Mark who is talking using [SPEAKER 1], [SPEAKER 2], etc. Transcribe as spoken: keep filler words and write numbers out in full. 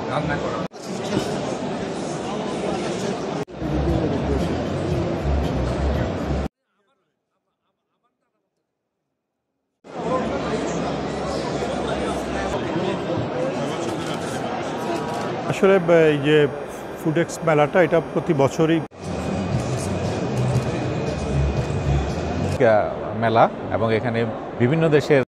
[SPEAKER 1] রান্না করা।
[SPEAKER 2] আসলে এই যে ফুডেক্স মেলাটা এটা প্রতি বছরই
[SPEAKER 3] মেলা এবং এখানে বিভিন্ন দেশের